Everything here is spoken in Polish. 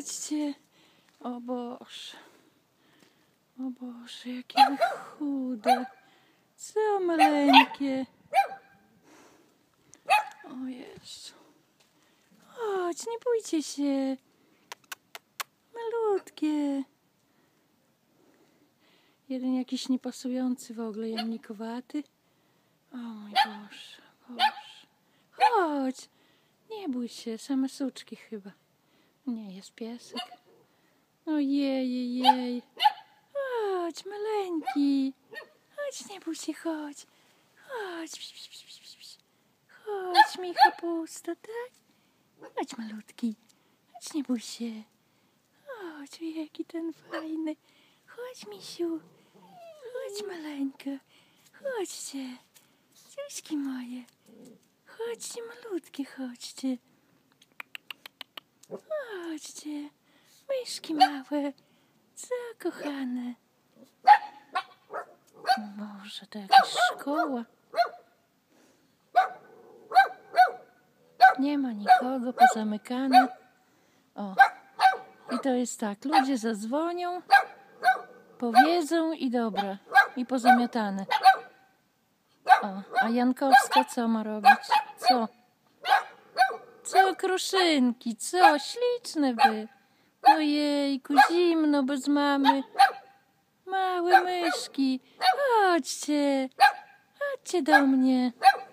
chodźcie. O Boże. O Boże, jakie wy chude. Co maleńkie. O Jezu. Chodź, nie bójcie się. Malutkie. Jeden jakiś niepasujący w ogóle, jamnikowaty. O mój Boże, Boże. Chodź. Nie bój się, same suczki chyba. Nie, jest piesek. Ojej, jej. Chodź, maleńki. Chodź, nie bój się, chodź. Chodź. Chodź, Micha pusta, tak? Chodź, malutki. Chodź, nie bój się. Chodź, jaki ten fajny. Chodź, misiu. Chodź, maleńka. Chodźcie. Ciuśki moje. Chodźcie, malutkie, chodźcie. Chodźcie. Myszki małe. Co, kochane? Boże, to jakaś szkoła. Nie ma nikogo, pozamykane. O. I to jest tak, ludzie zadzwonią, powiedzą i dobra. I pozamiatane. O, a Jankowska co ma robić? Co? Co, kruszynki? Co? Śliczne wy. Ojejku, zimno bez mamy. Małe myszki. Chodźcie. Chodźcie do mnie.